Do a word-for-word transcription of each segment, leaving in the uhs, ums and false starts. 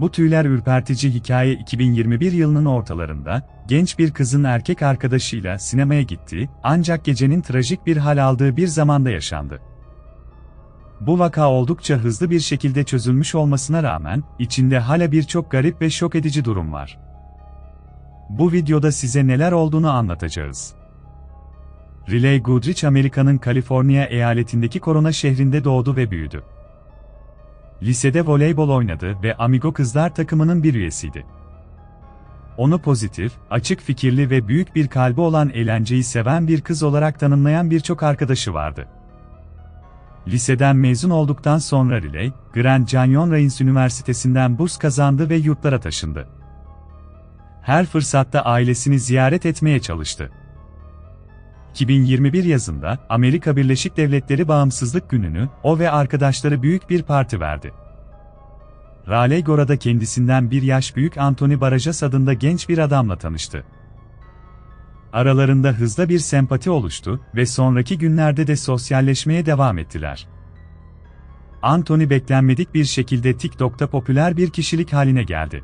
Bu tüyler ürpertici hikaye iki bin yirmi bir yılının ortalarında, genç bir kızın erkek arkadaşıyla sinemaya gittiği, ancak gecenin trajik bir hal aldığı bir zamanda yaşandı. Bu vaka oldukça hızlı bir şekilde çözülmüş olmasına rağmen, içinde hala birçok garip ve şok edici durum var. Bu videoda size neler olduğunu anlatacağız. Riley Goodrich Amerika'nın Kaliforniya eyaletindeki Corona şehrinde doğdu ve büyüdü. Lisede voleybol oynadı ve Amigo Kızlar takımının bir üyesiydi. Onu pozitif, açık fikirli ve büyük bir kalbi olan eğlenceyi seven bir kız olarak tanımlayan birçok arkadaşı vardı. Liseden mezun olduktan sonra Riley, Grand Canyon Reigns Üniversitesi'nden burs kazandı ve yurtlara taşındı. Her fırsatta ailesini ziyaret etmeye çalıştı. iki bin yirmi bir yazında, Amerika Birleşik Devletleri Bağımsızlık Günü'nü, o ve arkadaşları büyük bir parti verdi. Raleigh-Gora'da kendisinden bir yaş büyük Anthony Barajas adında genç bir adamla tanıştı. Aralarında hızla bir sempati oluştu ve sonraki günlerde de sosyalleşmeye devam ettiler. Anthony beklenmedik bir şekilde TikTok'ta popüler bir kişilik haline geldi.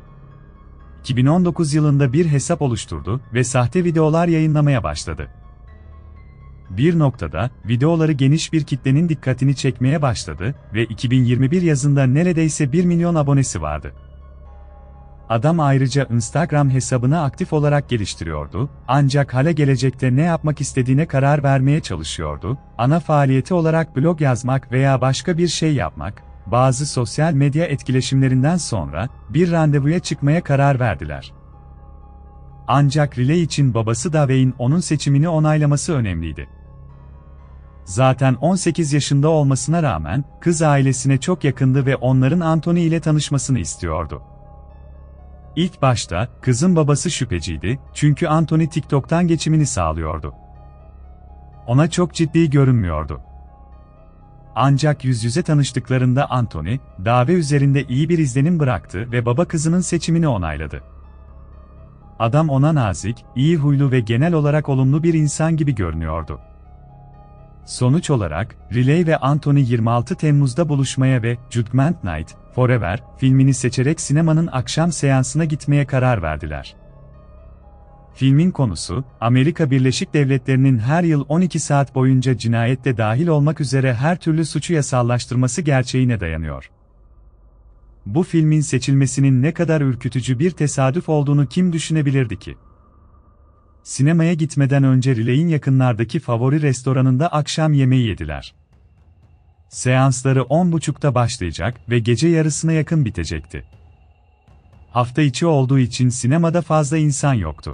iki bin on dokuz yılında bir hesap oluşturdu ve sahte videolar yayınlamaya başladı. Bir noktada, videoları geniş bir kitlenin dikkatini çekmeye başladı ve iki bin yirmi bir yazında neredeyse bir milyon abonesi vardı. Adam ayrıca Instagram hesabını aktif olarak geliştiriyordu, ancak hala gelecekte ne yapmak istediğine karar vermeye çalışıyordu, ana faaliyeti olarak blog yazmak veya başka bir şey yapmak. Bazı sosyal medya etkileşimlerinden sonra, bir randevuya çıkmaya karar verdiler. Ancak Riley için babası Davey'in onun seçimini onaylaması önemliydi. Zaten on sekiz yaşında olmasına rağmen, kız ailesine çok yakındı ve onların Anthony ile tanışmasını istiyordu. İlk başta, kızın babası şüpheciydi, çünkü Anthony TikTok'tan geçimini sağlıyordu. Ona çok ciddi görünmüyordu. Ancak yüz yüze tanıştıklarında Anthony, Dave üzerinde iyi bir izlenim bıraktı ve baba kızının seçimini onayladı. Adam ona nazik, iyi huylu ve genel olarak olumlu bir insan gibi görünüyordu. Sonuç olarak, Riley ve Anthony yirmi altı Temmuz'da buluşmaya ve Judgment Night, Forever filmini seçerek sinemanın akşam seansına gitmeye karar verdiler. Filmin konusu, Amerika Birleşik Devletleri'nin her yıl on iki saat boyunca cinayette dahil olmak üzere her türlü suçu yasallaştırması gerçeğine dayanıyor. Bu filmin seçilmesinin ne kadar ürkütücü bir tesadüf olduğunu kim düşünebilirdi ki? Sinemaya gitmeden önce Riley'in yakınlardaki favori restoranında akşam yemeği yediler. Seansları on buçukta başlayacak ve gece yarısına yakın bitecekti. Hafta içi olduğu için sinemada fazla insan yoktu.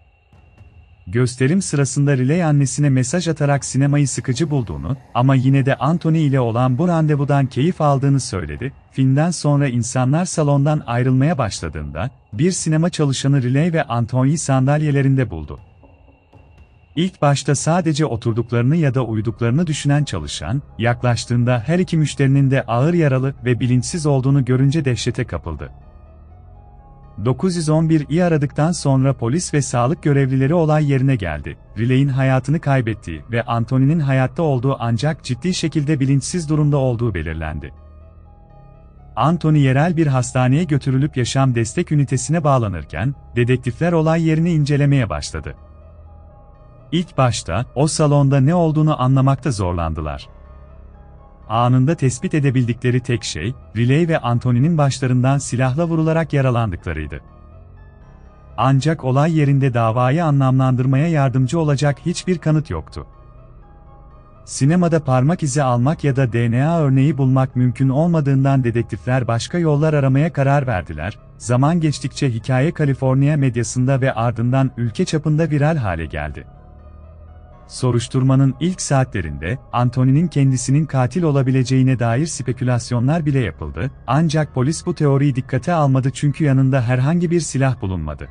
Gösterim sırasında Riley annesine mesaj atarak sinemayı sıkıcı bulduğunu ama yine de Anthony ile olan bu randevudan keyif aldığını söyledi. Filmden sonra insanlar salondan ayrılmaya başladığında, bir sinema çalışanı Riley ve Anthony'yi sandalyelerinde buldu. İlk başta sadece oturduklarını ya da uyuduklarını düşünen çalışan, yaklaştığında her iki müşterinin de ağır yaralı ve bilinçsiz olduğunu görünce dehşete kapıldı. dokuz yüz on bir'i aradıktan sonra polis ve sağlık görevlileri olay yerine geldi. Riley'in hayatını kaybettiği ve Anthony'nin hayatta olduğu ancak ciddi şekilde bilinçsiz durumda olduğu belirlendi. Anthony yerel bir hastaneye götürülüp yaşam destek ünitesine bağlanırken, dedektifler olay yerini incelemeye başladı. İlk başta, o salonda ne olduğunu anlamakta zorlandılar. Anında tespit edebildikleri tek şey, Riley ve Anthony'nin başlarından silahla vurularak yaralandıklarıydı. Ancak olay yerinde davayı anlamlandırmaya yardımcı olacak hiçbir kanıt yoktu. Sinemada parmak izi almak ya da D N A örneği bulmak mümkün olmadığından dedektifler başka yollar aramaya karar verdiler. Zaman geçtikçe hikaye Kaliforniya medyasında ve ardından ülke çapında viral hale geldi. Soruşturmanın ilk saatlerinde, Anthony'nin kendisinin katil olabileceğine dair spekülasyonlar bile yapıldı, ancak polis bu teoriyi dikkate almadı çünkü yanında herhangi bir silah bulunmadı.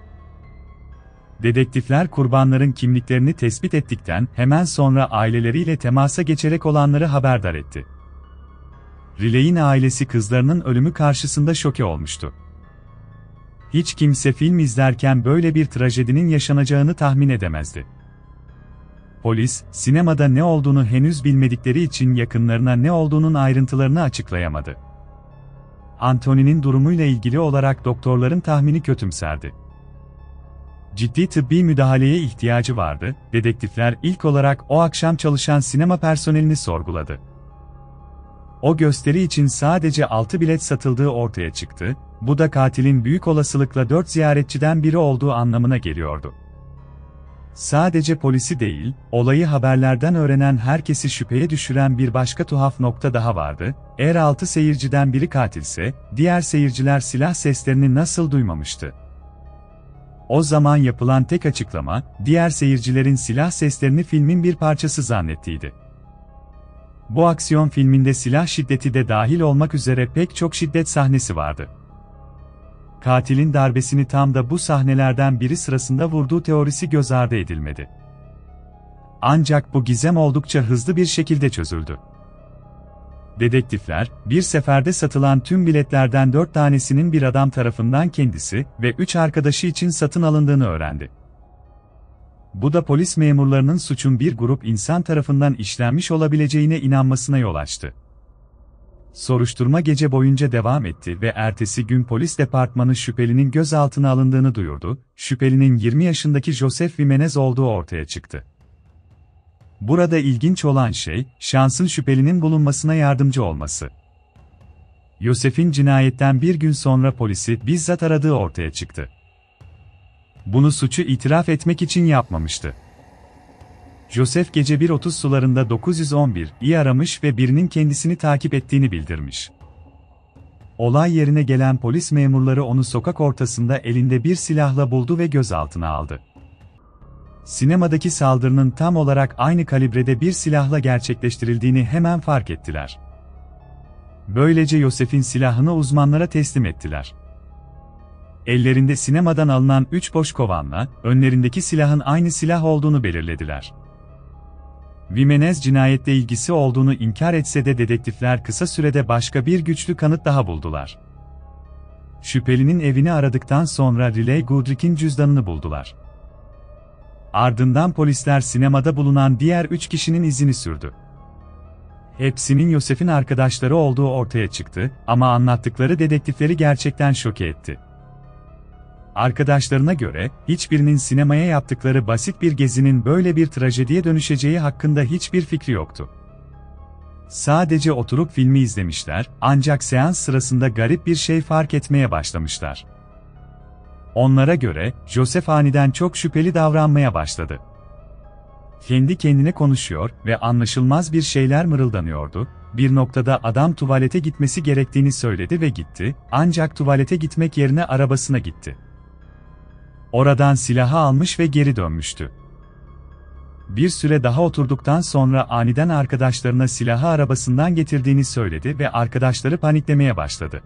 Dedektifler kurbanların kimliklerini tespit ettikten hemen sonra aileleriyle temasa geçerek olanları haberdar etti. Riley'in ailesi kızlarının ölümü karşısında şoke olmuştu. Hiç kimse film izlerken böyle bir trajedinin yaşanacağını tahmin edemezdi. Polis, sinemada ne olduğunu henüz bilmedikleri için yakınlarına ne olduğunun ayrıntılarını açıklayamadı. Anthony'nin durumuyla ilgili olarak doktorların tahmini kötümserdi. Ciddi tıbbi müdahaleye ihtiyacı vardı. Dedektifler ilk olarak o akşam çalışan sinema personelini sorguladı. O gösteri için sadece altı bilet satıldığı ortaya çıktı, bu da katilin büyük olasılıkla dört ziyaretçiden biri olduğu anlamına geliyordu. Sadece polisi değil, olayı haberlerden öğrenen herkesi şüpheye düşüren bir başka tuhaf nokta daha vardı. Eğer altı seyirciden biri katilse, diğer seyirciler silah seslerini nasıl duymamıştı? O zaman yapılan tek açıklama, diğer seyircilerin silah seslerini filmin bir parçası zannettiğiydi. Bu aksiyon filminde silah şiddeti de dahil olmak üzere pek çok şiddet sahnesi vardı. Katilin darbesini tam da bu sahnelerden biri sırasında vurduğu teorisi göz ardı edilmedi. Ancak bu gizem oldukça hızlı bir şekilde çözüldü. Dedektifler, bir seferde satılan tüm biletlerden dört tanesinin bir adam tarafından kendisi ve üç arkadaşı için satın alındığını öğrendi. Bu da polis memurlarının suçun bir grup insan tarafından işlenmiş olabileceğine inanmasına yol açtı. Soruşturma gece boyunca devam etti ve ertesi gün polis departmanı şüphelinin gözaltına alındığını duyurdu. Şüphelinin yirmi yaşındaki Joseph Jimenez olduğu ortaya çıktı. Burada ilginç olan şey, şansın şüphelinin bulunmasına yardımcı olması. Joseph'in cinayetten bir gün sonra polisi bizzat aradığı ortaya çıktı. Bunu suçu itiraf etmek için yapmamıştı. Joseph gece bir otuz sularında dokuz yüz on bir'i aramış ve birinin kendisini takip ettiğini bildirmiş. Olay yerine gelen polis memurları onu sokak ortasında elinde bir silahla buldu ve gözaltına aldı. Sinemadaki saldırının tam olarak aynı kalibrede bir silahla gerçekleştirildiğini hemen fark ettiler. Böylece Joseph'in silahını uzmanlara teslim ettiler. Ellerinde sinemadan alınan üç boş kovanla, önlerindeki silahın aynı silah olduğunu belirlediler. Jimenez cinayette ilgisi olduğunu inkar etse de dedektifler kısa sürede başka bir güçlü kanıt daha buldular. Şüphelinin evini aradıktan sonra Riley Goodrick'in cüzdanını buldular. Ardından polisler sinemada bulunan diğer üç kişinin izini sürdü. Hepsinin Joseph'in arkadaşları olduğu ortaya çıktı ama anlattıkları dedektifleri gerçekten şoke etti. Arkadaşlarına göre, hiçbirinin sinemaya yaptıkları basit bir gezinin böyle bir trajediye dönüşeceği hakkında hiçbir fikri yoktu. Sadece oturup filmi izlemişler, ancak seans sırasında garip bir şey fark etmeye başlamışlar. Onlara göre, Joseph aniden çok şüpheli davranmaya başladı. Kendi kendine konuşuyor ve anlaşılmaz bir şeyler mırıldanıyordu. Bir noktada adam tuvalete gitmesi gerektiğini söyledi ve gitti, ancak tuvalete gitmek yerine arabasına gitti. Oradan silahı almış ve geri dönmüştü. Bir süre daha oturduktan sonra aniden arkadaşlarına silahı arabasından getirdiğini söyledi ve arkadaşları paniklemeye başladı.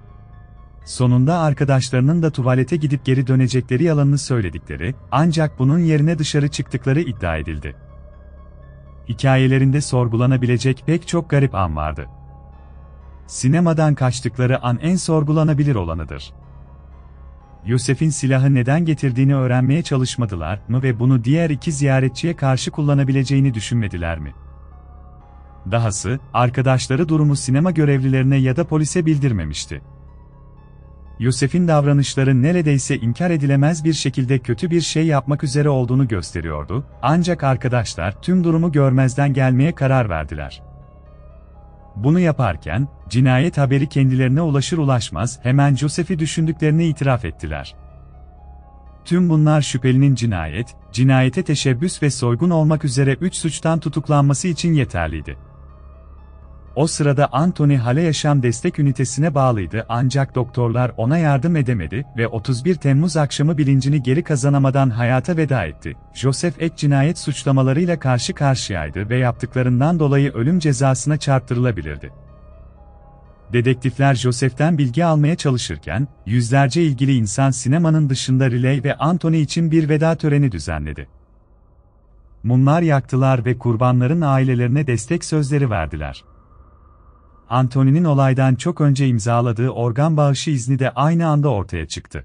Sonunda arkadaşlarının da tuvalete gidip geri dönecekleri yalanını söyledikleri, ancak bunun yerine dışarı çıktıkları iddia edildi. Hikayelerinde sorgulanabilecek pek çok garip an vardı. Sinemadan kaçtıkları an en sorgulanabilir olanıdır. Joseph'in silahı neden getirdiğini öğrenmeye çalışmadılar mı ve bunu diğer iki ziyaretçiye karşı kullanabileceğini düşünmediler mi? Dahası, arkadaşları durumu sinema görevlilerine ya da polise bildirmemişti. Joseph'in davranışları neredeyse inkar edilemez bir şekilde kötü bir şey yapmak üzere olduğunu gösteriyordu, ancak arkadaşlar tüm durumu görmezden gelmeye karar verdiler. Bunu yaparken, cinayet haberi kendilerine ulaşır ulaşmaz hemen Joseph'i düşündüklerini itiraf ettiler. Tüm bunlar şüphelinin cinayet, cinayete teşebbüs ve soygun olmak üzere üç suçtan tutuklanması için yeterliydi. O sırada Anthony Hale Yaşam Destek Ünitesi'ne bağlıydı ancak doktorlar ona yardım edemedi ve otuz bir Temmuz akşamı bilincini geri kazanamadan hayata veda etti. Joseph ek cinayet suçlamalarıyla karşı karşıyaydı ve yaptıklarından dolayı ölüm cezasına çarptırılabilirdi. Dedektifler Joseph'ten bilgi almaya çalışırken, yüzlerce ilgili insan sinemanın dışında Riley ve Anthony için bir veda töreni düzenledi. Mumlar yaktılar ve kurbanların ailelerine destek sözleri verdiler. Anthony'nin olaydan çok önce imzaladığı organ bağışı izni de aynı anda ortaya çıktı.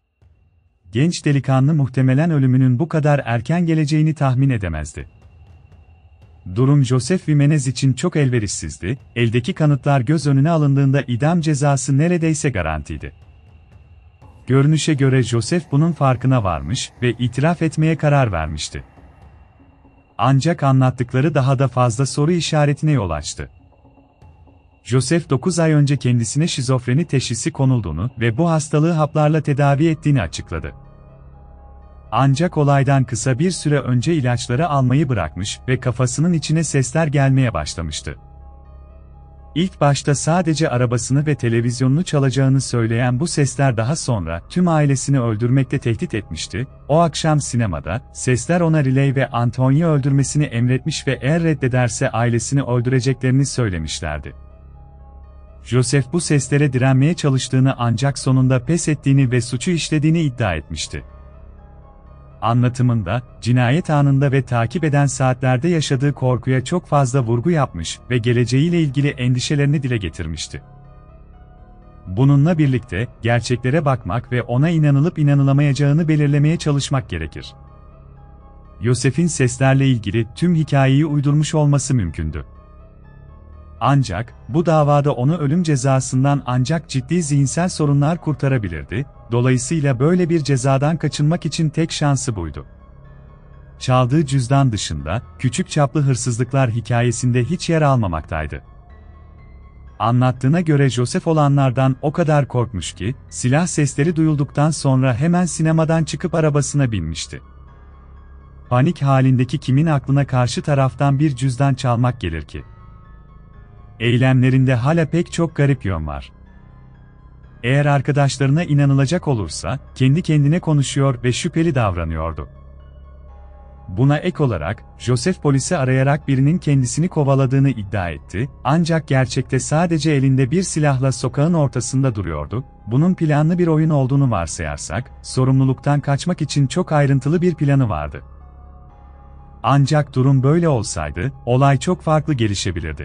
Genç delikanlı muhtemelen ölümünün bu kadar erken geleceğini tahmin edemezdi. Durum Joseph Jimenez için çok elverişsizdi, eldeki kanıtlar göz önüne alındığında idam cezası neredeyse garantiydi. Görünüşe göre Joseph bunun farkına varmış ve itiraf etmeye karar vermişti. Ancak anlattıkları daha da fazla soru işaretine yol açtı. Joseph dokuz ay önce kendisine şizofreni teşhisi konulduğunu ve bu hastalığı haplarla tedavi ettiğini açıkladı. Ancak olaydan kısa bir süre önce ilaçları almayı bırakmış ve kafasının içine sesler gelmeye başlamıştı. İlk başta sadece arabasını ve televizyonunu çalacağını söyleyen bu sesler daha sonra tüm ailesini öldürmekle tehdit etmişti. O akşam sinemada, sesler ona Riley ve Antonio öldürmesini emretmiş ve eğer reddederse ailesini öldüreceklerini söylemişlerdi. Joseph bu seslere direnmeye çalıştığını ancak sonunda pes ettiğini ve suçu işlediğini iddia etmişti. Anlatımında, cinayet anında ve takip eden saatlerde yaşadığı korkuya çok fazla vurgu yapmış ve geleceğiyle ilgili endişelerini dile getirmişti. Bununla birlikte, gerçeklere bakmak ve ona inanılıp inanılamayacağını belirlemeye çalışmak gerekir. Joseph'in seslerle ilgili tüm hikayeyi uydurmuş olması mümkündü. Ancak, bu davada onu ölüm cezasından ancak ciddi zihinsel sorunlar kurtarabilirdi, dolayısıyla böyle bir cezadan kaçınmak için tek şansı buydu. Çaldığı cüzdan dışında, küçük çaplı hırsızlıklar hikayesinde hiç yer almamaktaydı. Anlattığına göre Joseph olanlardan o kadar korkmuş ki, silah sesleri duyulduktan sonra hemen sinemadan çıkıp arabasına binmişti. Panik halindeki kimin aklına karşı taraftan bir cüzdan çalmak gelir ki? Eylemlerinde hala pek çok garip yön var. Eğer arkadaşlarına inanılacak olursa, kendi kendine konuşuyor ve şüpheli davranıyordu. Buna ek olarak, Joseph polisi arayarak birinin kendisini kovaladığını iddia etti, ancak gerçekte sadece elinde bir silahla sokağın ortasında duruyordu. Bunun planlı bir oyun olduğunu varsayarsak, sorumluluktan kaçmak için çok ayrıntılı bir planı vardı. Ancak durum böyle olsaydı, olay çok farklı gelişebilirdi.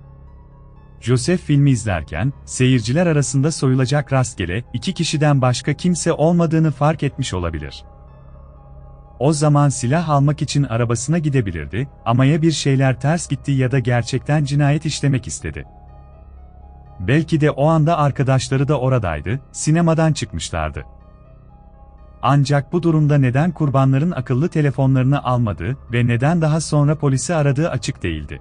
Joseph filmi izlerken, seyirciler arasında soyulacak rastgele iki kişiden başka kimse olmadığını fark etmiş olabilir. O zaman silah almak için arabasına gidebilirdi, ama ya bir şeyler ters gitti ya da gerçekten cinayet işlemek istedi. Belki de o anda arkadaşları da oradaydı, sinemadan çıkmışlardı. Ancak bu durumda neden kurbanların akıllı telefonlarını almadığı ve neden daha sonra polisi aradığı açık değildi.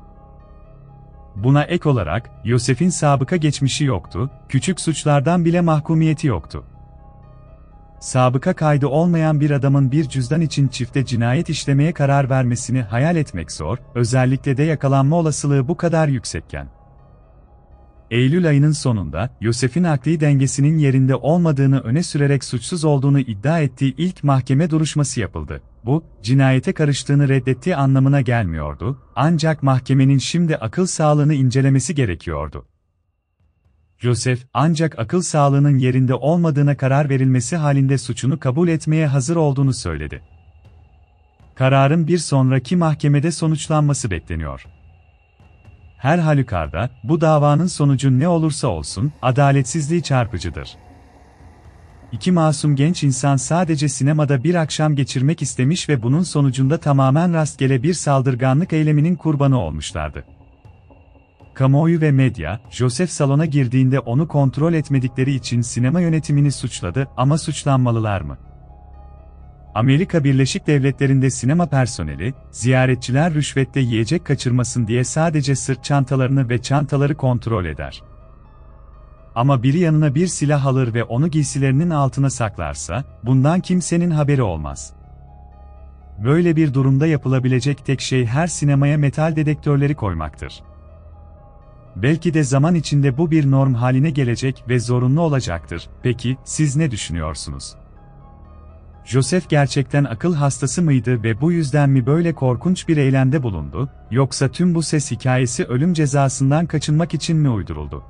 Buna ek olarak, Joseph'in sabıka geçmişi yoktu, küçük suçlardan bile mahkumiyeti yoktu. Sabıka kaydı olmayan bir adamın bir cüzdan için çifte cinayet işlemeye karar vermesini hayal etmek zor, özellikle de yakalanma olasılığı bu kadar yüksekken. Eylül ayının sonunda, Joseph'in akli dengesinin yerinde olmadığını öne sürerek suçsuz olduğunu iddia ettiği ilk mahkeme duruşması yapıldı. Bu, cinayete karıştığını reddettiği anlamına gelmiyordu, ancak mahkemenin şimdi akıl sağlığını incelemesi gerekiyordu. Joseph, ancak akıl sağlığının yerinde olmadığına karar verilmesi halinde suçunu kabul etmeye hazır olduğunu söyledi. Kararın bir sonraki mahkemede sonuçlanması bekleniyor. Her halükarda, bu davanın sonucu ne olursa olsun, adaletsizliği çarpıcıdır. İki masum genç insan sadece sinemada bir akşam geçirmek istemiş ve bunun sonucunda tamamen rastgele bir saldırganlık eyleminin kurbanı olmuşlardı. Kamuoyu ve medya, Joseph salona girdiğinde onu kontrol etmedikleri için sinema yönetimini suçladı ama suçlanmalılar mı? Amerika Birleşik Devletleri'nde sinema personeli, ziyaretçiler rüşvette yiyecek kaçırmasın diye sadece sırt çantalarını ve çantaları kontrol eder. Ama biri yanına bir silah alır ve onu giysilerinin altına saklarsa, bundan kimsenin haberi olmaz. Böyle bir durumda yapılabilecek tek şey her sinemaya metal dedektörleri koymaktır. Belki de zaman içinde bu bir norm haline gelecek ve zorunlu olacaktır. Peki, siz ne düşünüyorsunuz? Joseph gerçekten akıl hastası mıydı ve bu yüzden mi böyle korkunç bir eylemde bulundu, yoksa tüm bu ses hikayesi ölüm cezasından kaçınmak için mi uyduruldu?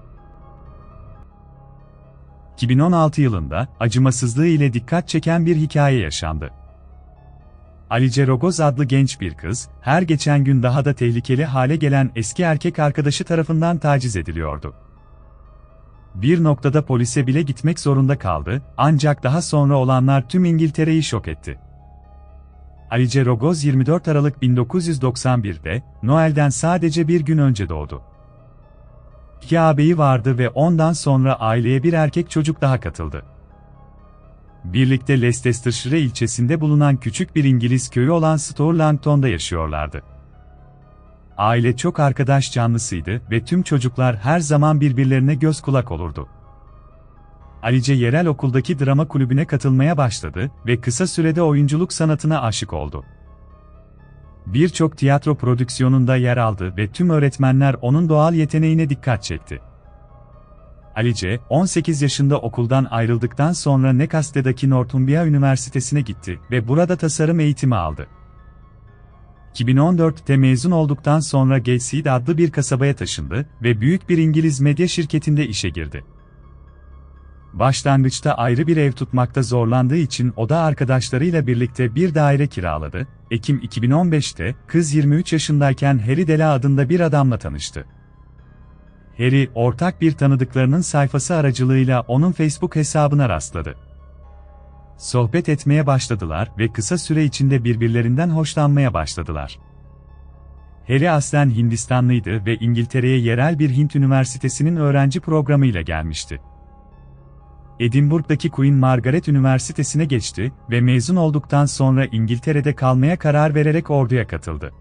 iki bin on altı yılında, acımasızlığı ile dikkat çeken bir hikaye yaşandı. Alice Rogoz adlı genç bir kız, her geçen gün daha da tehlikeli hale gelen eski erkek arkadaşı tarafından taciz ediliyordu. Bir noktada polise bile gitmek zorunda kaldı, ancak daha sonra olanlar tüm İngiltere'yi şok etti. Alice Rogoz yirmi dört Aralık bin dokuz yüz doksan bir'de, Noel'den sadece bir gün önce doğdu. İki ağabeyi vardı ve ondan sonra aileye bir erkek çocuk daha katıldı. Birlikte Leicestershire ilçesinde bulunan küçük bir İngiliz köyü olan Stour Langton'da yaşıyorlardı. Aile çok arkadaş canlısıydı ve tüm çocuklar her zaman birbirlerine göz kulak olurdu. Alice yerel okuldaki drama kulübüne katılmaya başladı ve kısa sürede oyunculuk sanatına aşık oldu. Birçok tiyatro prodüksiyonunda yer aldı ve tüm öğretmenler onun doğal yeteneğine dikkat çekti. Alice, on sekiz yaşında okuldan ayrıldıktan sonra Newcastle'daki Northumbria Üniversitesi'ne gitti ve burada tasarım eğitimi aldı. iki bin on dört'te mezun olduktan sonra Gateshead adlı bir kasabaya taşındı ve büyük bir İngiliz medya şirketinde işe girdi. Başlangıçta ayrı bir ev tutmakta zorlandığı için o da arkadaşlarıyla birlikte bir daire kiraladı. Ekim iki bin on beş'te kız yirmi üç yaşındayken Harry Dela adında bir adamla tanıştı. Harry, ortak bir tanıdıklarının sayfası aracılığıyla onun Facebook hesabına rastladı. Sohbet etmeye başladılar ve kısa süre içinde birbirlerinden hoşlanmaya başladılar. Harry aslen Hindistanlıydı ve İngiltere'ye yerel bir Hint üniversitesinin öğrenci programıyla gelmişti. Edinburgh'daki Queen Margaret Üniversitesi'ne geçti ve mezun olduktan sonra İngiltere'de kalmaya karar vererek orduya katıldı.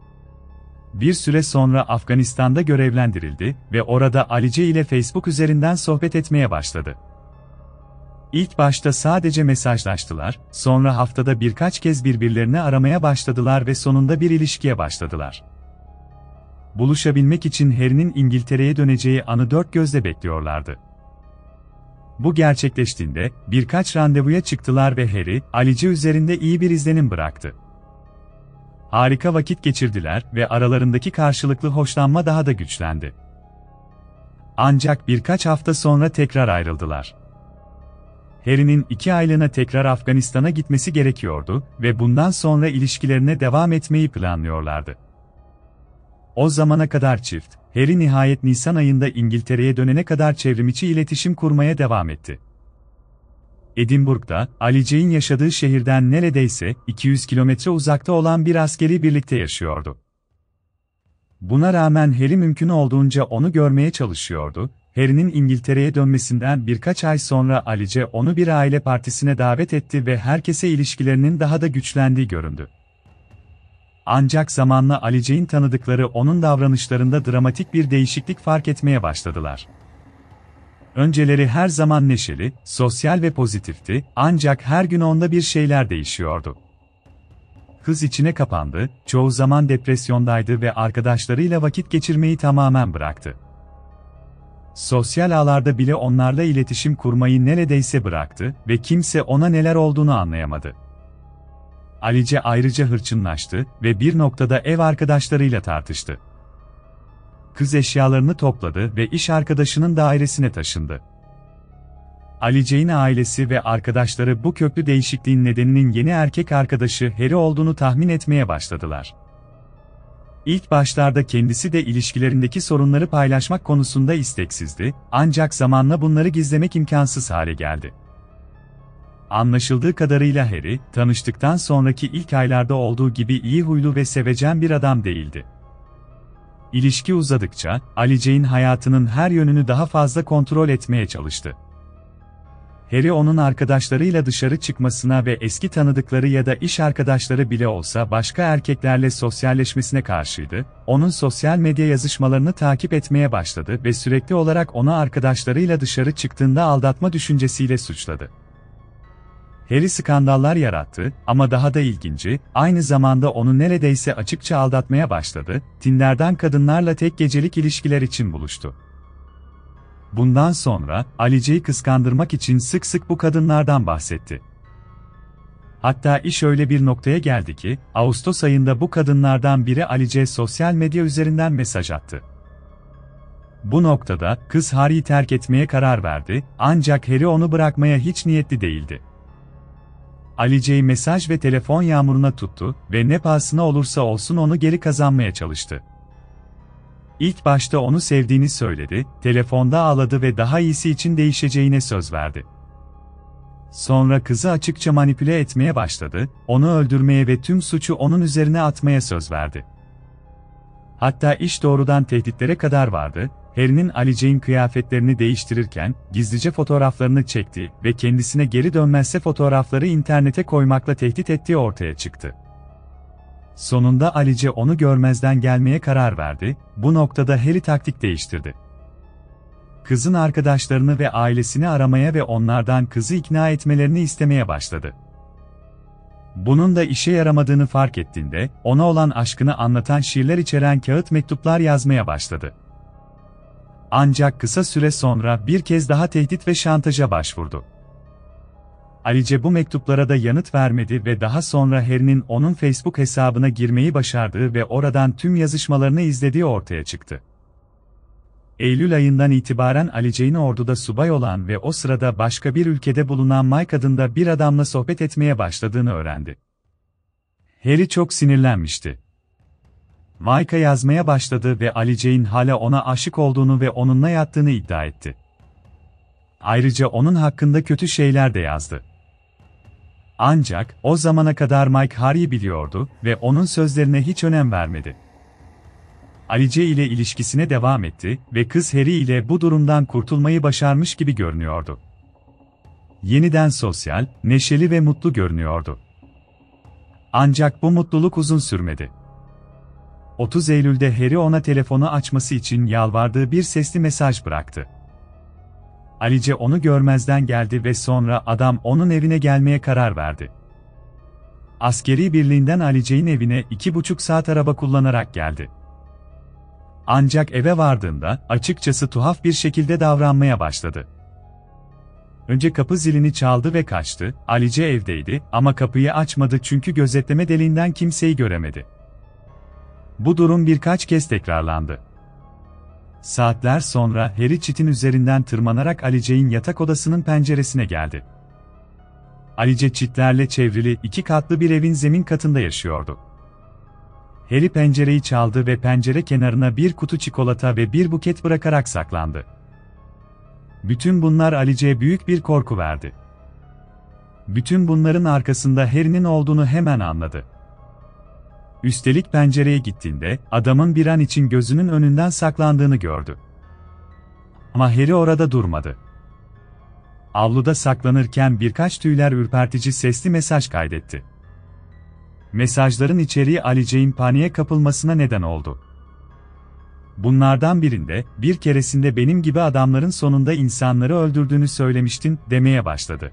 Bir süre sonra Afganistan'da görevlendirildi ve orada Alice ile Facebook üzerinden sohbet etmeye başladı. İlk başta sadece mesajlaştılar, sonra haftada birkaç kez birbirlerini aramaya başladılar ve sonunda bir ilişkiye başladılar. Buluşabilmek için Harry'nin İngiltere'ye döneceği anı dört gözle bekliyorlardı. Bu gerçekleştiğinde birkaç randevuya çıktılar ve Harry, Alice üzerinde iyi bir izlenim bıraktı. Harika vakit geçirdiler ve aralarındaki karşılıklı hoşlanma daha da güçlendi. Ancak birkaç hafta sonra tekrar ayrıldılar. Harry'nin iki aylığına tekrar Afganistan'a gitmesi gerekiyordu ve bundan sonra ilişkilerine devam etmeyi planlıyorlardı. O zamana kadar çift, Harry nihayet Nisan ayında İngiltere'ye dönene kadar çevrimiçi iletişim kurmaya devam etti. Edinburgh'da, Alice'in yaşadığı şehirden neredeyse iki yüz kilometre uzakta olan bir askeri birlikte yaşıyordu. Buna rağmen Harry mümkün olduğunca onu görmeye çalışıyordu. Harry'nin İngiltere'ye dönmesinden birkaç ay sonra Alice onu bir aile partisine davet etti ve herkese ilişkilerinin daha da güçlendiği göründü. Ancak zamanla Alice'in tanıdıkları onun davranışlarında dramatik bir değişiklik fark etmeye başladılar. Önceleri her zaman neşeli, sosyal ve pozitifti, ancak her gün onda bir şeyler değişiyordu. Kız içine kapandı, çoğu zaman depresyondaydı ve arkadaşlarıyla vakit geçirmeyi tamamen bıraktı. Sosyal ağlarda bile onlarla iletişim kurmayı neredeyse bıraktı ve kimse ona neler olduğunu anlayamadı. Alice ayrıca hırçınlaştı ve bir noktada ev arkadaşlarıyla tartıştı. Kız eşyalarını topladı ve iş arkadaşının dairesine taşındı. Alice'in ailesi ve arkadaşları bu köklü değişikliğin nedeninin yeni erkek arkadaşı Harry olduğunu tahmin etmeye başladılar. İlk başlarda kendisi de ilişkilerindeki sorunları paylaşmak konusunda isteksizdi, ancak zamanla bunları gizlemek imkansız hale geldi. Anlaşıldığı kadarıyla Harry, tanıştıktan sonraki ilk aylarda olduğu gibi iyi huylu ve sevecen bir adam değildi. İlişki uzadıkça, Alice'in hayatının her yönünü daha fazla kontrol etmeye çalıştı. Harry onun arkadaşlarıyla dışarı çıkmasına ve eski tanıdıkları ya da iş arkadaşları bile olsa başka erkeklerle sosyalleşmesine karşıydı, onun sosyal medya yazışmalarını takip etmeye başladı ve sürekli olarak onu arkadaşlarıyla dışarı çıktığında aldatma düşüncesiyle suçladı. Harry skandallar yarattı ama daha da ilginci, aynı zamanda onu neredeyse açıkça aldatmaya başladı, Tinder'dan kadınlarla tek gecelik ilişkiler için buluştu. Bundan sonra, Alice'yi kıskandırmak için sık sık bu kadınlardan bahsetti. Hatta iş öyle bir noktaya geldi ki, Ağustos ayında bu kadınlardan biri Alice'ye sosyal medya üzerinden mesaj attı. Bu noktada, kız Harry'i terk etmeye karar verdi, ancak Harry onu bırakmaya hiç niyetli değildi. Alice'yi mesaj ve telefon yağmuruna tuttu ve ne pahasına olursa olsun onu geri kazanmaya çalıştı. İlk başta onu sevdiğini söyledi, telefonda ağladı ve daha iyisi için değişeceğine söz verdi. Sonra kızı açıkça manipüle etmeye başladı, onu öldürmeye ve tüm suçu onun üzerine atmaya söz verdi. Hatta iş doğrudan tehditlere kadar vardı. Harry'nin Alice'in kıyafetlerini değiştirirken gizlice fotoğraflarını çekti ve kendisine geri dönmezse fotoğrafları internete koymakla tehdit ettiği ortaya çıktı. Sonunda Alice onu görmezden gelmeye karar verdi. Bu noktada Harry taktik değiştirdi. Kızın arkadaşlarını ve ailesini aramaya ve onlardan kızı ikna etmelerini istemeye başladı. Bunun da işe yaramadığını fark ettiğinde, ona olan aşkını anlatan şiirler içeren kağıt mektuplar yazmaya başladı. Ancak kısa süre sonra bir kez daha tehdit ve şantaja başvurdu. Alice bu mektuplara da yanıt vermedi ve daha sonra Harry'nin onun Facebook hesabına girmeyi başardığı ve oradan tüm yazışmalarını izlediği ortaya çıktı. Eylül ayından itibaren Alice'in orduda subay olan ve o sırada başka bir ülkede bulunan Mike adında bir adamla sohbet etmeye başladığını öğrendi. Harry çok sinirlenmişti. Mike'a yazmaya başladı ve Alice'in hala ona aşık olduğunu ve onunla yattığını iddia etti. Ayrıca onun hakkında kötü şeyler de yazdı. Ancak o zamana kadar Mike Harry'i biliyordu ve onun sözlerine hiç önem vermedi. Alice ile ilişkisine devam etti ve kız Harry ile bu durumdan kurtulmayı başarmış gibi görünüyordu. Yeniden sosyal, neşeli ve mutlu görünüyordu. Ancak bu mutluluk uzun sürmedi. otuz Eylül'de Harry ona telefonu açması için yalvardığı bir sesli mesaj bıraktı. Alice onu görmezden geldi ve sonra adam onun evine gelmeye karar verdi. Askeri birliğinden Alice'in evine iki buçuk saat araba kullanarak geldi. Ancak eve vardığında açıkçası tuhaf bir şekilde davranmaya başladı. Önce kapı zilini çaldı ve kaçtı. Alice evdeydi ama kapıyı açmadı çünkü gözetleme deliğinden kimseyi göremedi. Bu durum birkaç kez tekrarlandı. Saatler sonra Harry çitin üzerinden tırmanarak Alice'in yatak odasının penceresine geldi. Alice çitlerle çevrili iki katlı bir evin zemin katında yaşıyordu. Harry pencereyi çaldı ve pencere kenarına bir kutu çikolata ve bir buket bırakarak saklandı. Bütün bunlar Alice'ye büyük bir korku verdi. Bütün bunların arkasında Harry'nin olduğunu hemen anladı. Üstelik pencereye gittiğinde adamın bir an için gözünün önünden saklandığını gördü. Ama Harry orada durmadı. Avluda saklanırken birkaç tüyler ürpertici sesli mesaj kaydetti. Mesajların içeriği Alice'in paniğe kapılmasına neden oldu. Bunlardan birinde, bir keresinde benim gibi adamların sonunda insanları öldürdüğünü söylemiştin, demeye başladı.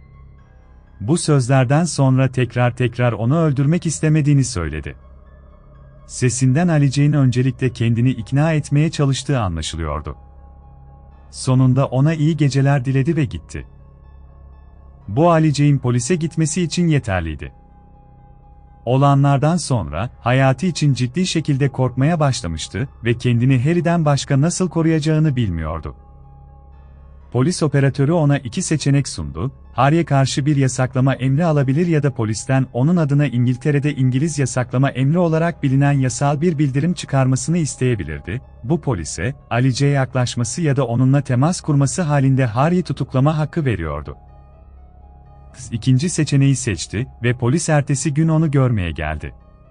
Bu sözlerden sonra tekrar tekrar onu öldürmek istemediğini söyledi. Sesinden Alice'in öncelikle kendini ikna etmeye çalıştığı anlaşılıyordu. Sonunda ona iyi geceler diledi ve gitti. Bu Alice'in polise gitmesi için yeterliydi. Olanlardan sonra, hayatı için ciddi şekilde korkmaya başlamıştı ve kendini Harry'den başka nasıl koruyacağını bilmiyordu. Polis operatörü ona iki seçenek sundu, Harry'e karşı bir yasaklama emri alabilir ya da polisten onun adına İngiltere'de İngiliz yasaklama emri olarak bilinen yasal bir bildirim çıkarmasını isteyebilirdi. Bu polise, Alice'ye yaklaşması ya da onunla temas kurması halinde Harry'i tutuklama hakkı veriyordu. İkinci seçeneği seçti ve polis ertesi gün onu görmeye geldi.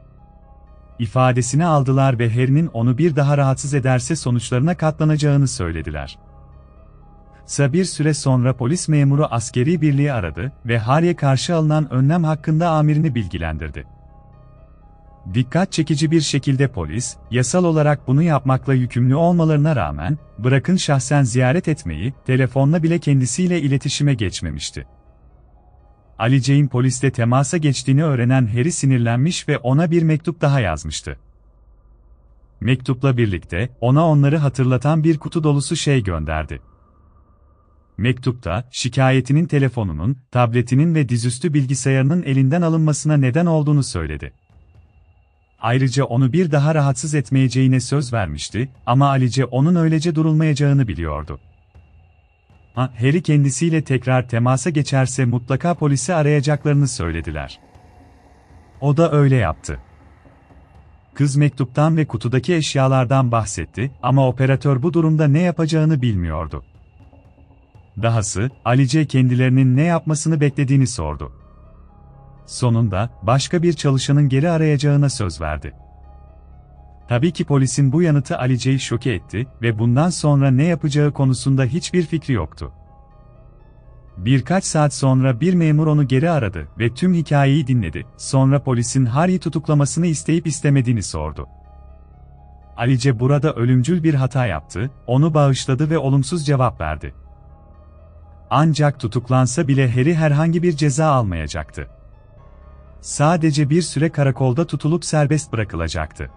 İfadesini aldılar ve Harry'nin onu bir daha rahatsız ederse sonuçlarına katlanacağını söylediler. Kısa bir süre sonra polis memuru askeri birliği aradı ve Harry'e karşı alınan önlem hakkında amirini bilgilendirdi. Dikkat çekici bir şekilde polis, yasal olarak bunu yapmakla yükümlü olmalarına rağmen, bırakın şahsen ziyaret etmeyi, telefonla bile kendisiyle iletişime geçmemişti. Alice'in polisle temasa geçtiğini öğrenen Harry sinirlenmiş ve ona bir mektup daha yazmıştı. Mektupla birlikte, ona onları hatırlatan bir kutu dolusu şey gönderdi. Mektupta, şikayetinin telefonunun, tabletinin ve dizüstü bilgisayarının elinden alınmasına neden olduğunu söyledi. Ayrıca onu bir daha rahatsız etmeyeceğine söz vermişti ama Alice onun öylece durulmayacağını biliyordu. Ha, Harry kendisiyle tekrar temasa geçerse mutlaka polisi arayacaklarını söylediler. O da öyle yaptı. Kız mektuptan ve kutudaki eşyalardan bahsetti ama operatör bu durumda ne yapacağını bilmiyordu. Dahası, Ali C kendilerinin ne yapmasını beklediğini sordu. Sonunda, başka bir çalışanın geri arayacağına söz verdi. Tabii ki polisin bu yanıtı Ali C'yi şoke etti ve bundan sonra ne yapacağı konusunda hiçbir fikri yoktu. Birkaç saat sonra bir memur onu geri aradı ve tüm hikayeyi dinledi. Sonra polisin Harry'i tutuklamasını isteyip istemediğini sordu. Ali C burada ölümcül bir hata yaptı, onu bağışladı ve olumsuz cevap verdi. Ancak tutuklansa bile Harry herhangi bir ceza almayacaktı. Sadece bir süre karakolda tutulup serbest bırakılacaktı.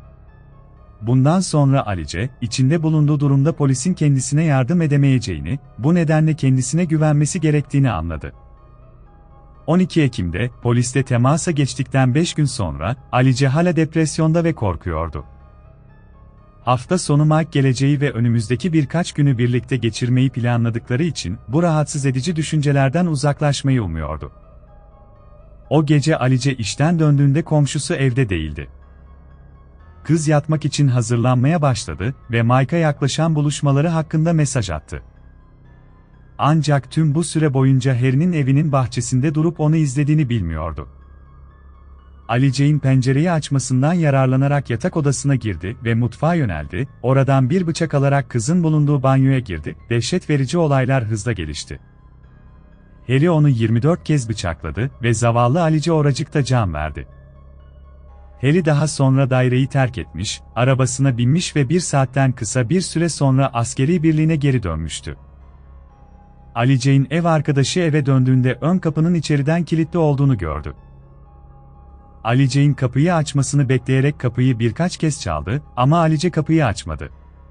Bundan sonra Ali C, içinde bulunduğu durumda polisin kendisine yardım edemeyeceğini, bu nedenle kendisine güvenmesi gerektiğini anladı. on iki Ekim'de, polisle temasa geçtikten beş gün sonra, Ali C hala depresyonda ve korkuyordu. Hafta sonu Mike geleceği ve önümüzdeki birkaç günü birlikte geçirmeyi planladıkları için, bu rahatsız edici düşüncelerden uzaklaşmayı umuyordu. O gece Ali C işten döndüğünde komşusu evde değildi. Kız yatmak için hazırlanmaya başladı ve Mike'a yaklaşan buluşmaları hakkında mesaj attı. Ancak tüm bu süre boyunca Harry'nin evinin bahçesinde durup onu izlediğini bilmiyordu. Ali C'in pencereyi açmasından yararlanarak yatak odasına girdi ve mutfağa yöneldi, oradan bir bıçak alarak kızın bulunduğu banyoya girdi, dehşet verici olaylar hızla gelişti. Harry onu yirmi dört kez bıçakladı ve zavallı Ali C oracıkta can verdi. Harry daha sonra daireyi terk etmiş, arabasına binmiş ve bir saatten kısa bir süre sonra askeri birliğine geri dönmüştü. Ali C'in ev arkadaşı eve döndüğünde ön kapının içeriden kilitli olduğunu gördü. Ali C'in kapıyı açmasını bekleyerek kapıyı birkaç kez çaldı ama Ali C kapıyı açmadı.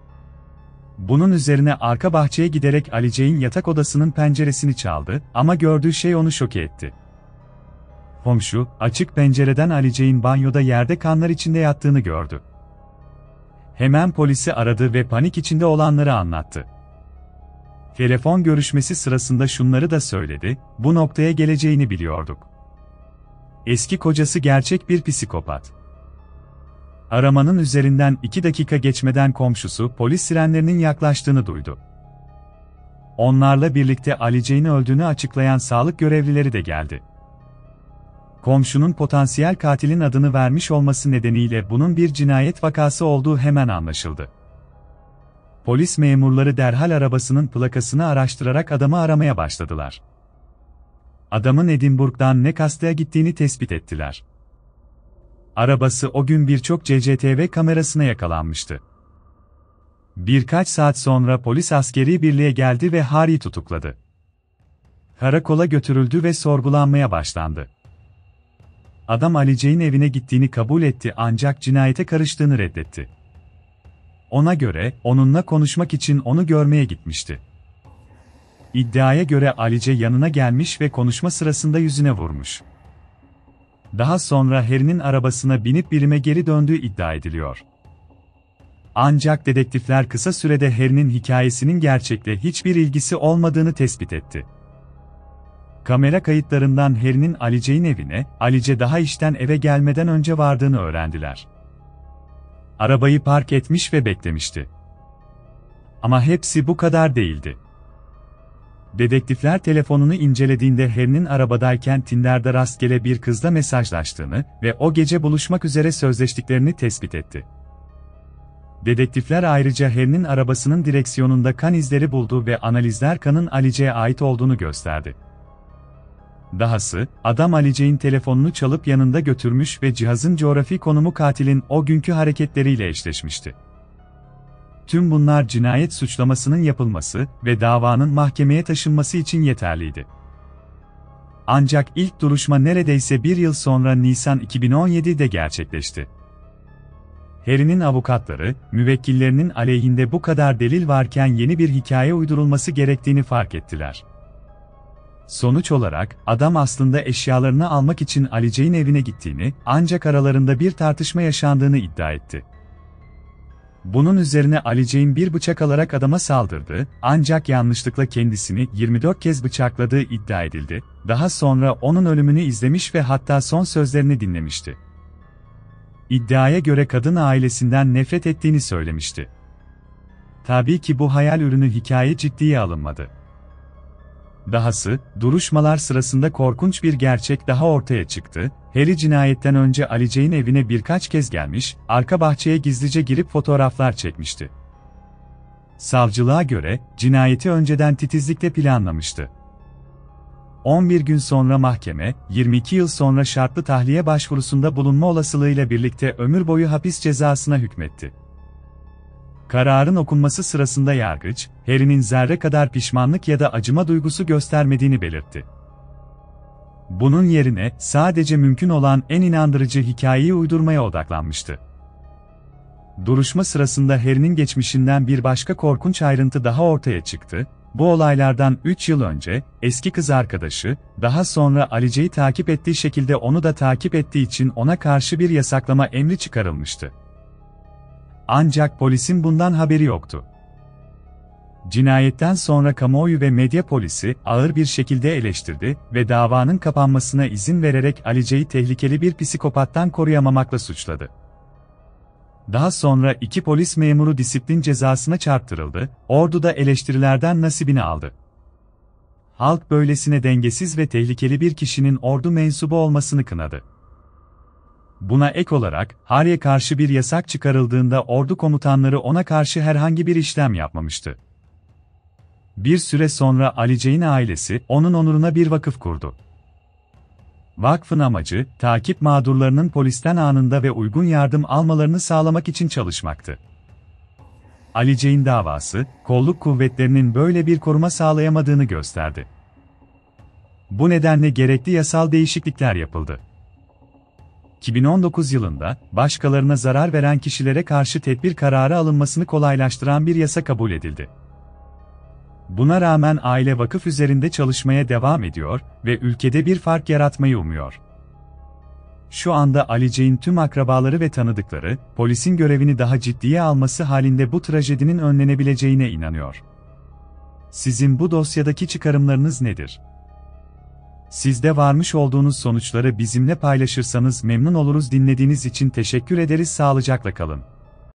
Bunun üzerine arka bahçeye giderek Ali C'in yatak odasının penceresini çaldı ama gördüğü şey onu şoke etti. Komşu, açık pencereden Ali C'in banyoda yerde kanlar içinde yattığını gördü. Hemen polisi aradı ve panik içinde olanları anlattı. Telefon görüşmesi sırasında şunları da söyledi, bu noktaya geleceğini biliyorduk. Eski kocası gerçek bir psikopat. Aramanın üzerinden iki dakika geçmeden komşusu polis sirenlerinin yaklaştığını duydu. Onlarla birlikte Ali C'in öldüğünü açıklayan sağlık görevlileri de geldi. Komşunun potansiyel katilin adını vermiş olması nedeniyle bunun bir cinayet vakası olduğu hemen anlaşıldı. Polis memurları derhal arabasının plakasını araştırarak adamı aramaya başladılar. Adamın Edinburgh'dan Newcastle'a gittiğini tespit ettiler. Arabası o gün birçok C C T V kamerasına yakalanmıştı. Birkaç saat sonra polis askeri birliğe geldi ve Harry'i tutukladı. Karakola götürüldü ve sorgulanmaya başlandı. Adam Ali C'in evine gittiğini kabul etti ancak cinayete karıştığını reddetti. Ona göre, onunla konuşmak için onu görmeye gitmişti. İddiaya göre Ali C yanına gelmiş ve konuşma sırasında yüzüne vurmuş. Daha sonra Harry'nin arabasına binip birime geri döndüğü iddia ediliyor. Ancak dedektifler kısa sürede Harry'nin hikayesinin gerçekle hiçbir ilgisi olmadığını tespit etti. Kamera kayıtlarından Harry'nin Ali C'in evine, Ali C daha işten eve gelmeden önce vardığını öğrendiler. Arabayı park etmiş ve beklemişti. Ama hepsi bu kadar değildi. Dedektifler telefonunu incelediğinde Harry'nin arabadayken Tinder'da rastgele bir kızla mesajlaştığını ve o gece buluşmak üzere sözleştiklerini tespit etti. Dedektifler ayrıca Harry'nin arabasının direksiyonunda kan izleri buldu ve analizler kanın Ali C'ye ait olduğunu gösterdi. Dahası, adam Ali C'in telefonunu çalıp yanında götürmüş ve cihazın coğrafi konumu katilin o günkü hareketleriyle eşleşmişti. Tüm bunlar cinayet suçlamasının yapılması ve davanın mahkemeye taşınması için yeterliydi. Ancak ilk duruşma neredeyse bir yıl sonra Nisan iki bin on yedi'de gerçekleşti. Harry'nin avukatları, müvekkillerinin aleyhinde bu kadar delil varken yeni bir hikaye uydurulması gerektiğini fark ettiler. Sonuç olarak, adam aslında eşyalarını almak için Ali C'in evine gittiğini, ancak aralarında bir tartışma yaşandığını iddia etti. Bunun üzerine Ali C'in bir bıçak alarak adama saldırdı, ancak yanlışlıkla kendisini yirmi dört kez bıçakladığı iddia edildi, daha sonra onun ölümünü izlemiş ve hatta son sözlerini dinlemişti. İddiaya göre kadın ailesinden nefret ettiğini söylemişti. Tabii ki bu hayal ürünü hikaye ciddiye alınmadı. Dahası, duruşmalar sırasında korkunç bir gerçek daha ortaya çıktı. Harry cinayetten önce Ali C'nin evine birkaç kez gelmiş, arka bahçeye gizlice girip fotoğraflar çekmişti. Savcılığa göre, cinayeti önceden titizlikle planlamıştı. on bir gün sonra mahkeme, yirmi iki yıl sonra şartlı tahliye başvurusunda bulunma olasılığıyla birlikte ömür boyu hapis cezasına hükmetti. Kararın okunması sırasında yargıç, Harry'nin zerre kadar pişmanlık ya da acıma duygusu göstermediğini belirtti. Bunun yerine, sadece mümkün olan en inandırıcı hikayeyi uydurmaya odaklanmıştı. Duruşma sırasında Harry'nin geçmişinden bir başka korkunç ayrıntı daha ortaya çıktı. Bu olaylardan üç yıl önce, eski kız arkadaşı, daha sonra Ali C'yi takip ettiği şekilde onu da takip ettiği için ona karşı bir yasaklama emri çıkarılmıştı. Ancak polisin bundan haberi yoktu. Cinayetten sonra kamuoyu ve medya polisi ağır bir şekilde eleştirdi ve davanın kapanmasına izin vererek Ali C'yi tehlikeli bir psikopattan koruyamamakla suçladı. Daha sonra iki polis memuru disiplin cezasına çarptırıldı, ordu da eleştirilerden nasibini aldı. Halk böylesine dengesiz ve tehlikeli bir kişinin ordu mensubu olmasını kınadı. Buna ek olarak, Harry'e karşı bir yasak çıkarıldığında ordu komutanları ona karşı herhangi bir işlem yapmamıştı. Bir süre sonra Ali C'nin ailesi, onun onuruna bir vakıf kurdu. Vakfın amacı, takip mağdurlarının polisten anında ve uygun yardım almalarını sağlamak için çalışmaktı. Ali C'nin davası, kolluk kuvvetlerinin böyle bir koruma sağlayamadığını gösterdi. Bu nedenle gerekli yasal değişiklikler yapıldı. iki bin on dokuz yılında, başkalarına zarar veren kişilere karşı tedbir kararı alınmasını kolaylaştıran bir yasa kabul edildi. Buna rağmen aile vakıf üzerinde çalışmaya devam ediyor ve ülkede bir fark yaratmayı umuyor. Şu anda Ali C'nin tüm akrabaları ve tanıdıkları, polisin görevini daha ciddiye alması halinde bu trajedinin önlenebileceğine inanıyor. Sizin bu dosyadaki çıkarımlarınız nedir? Siz de varmış olduğunuz sonuçları bizimle paylaşırsanız memnun oluruz. Dinlediğiniz için teşekkür ederiz. Sağlıcakla kalın.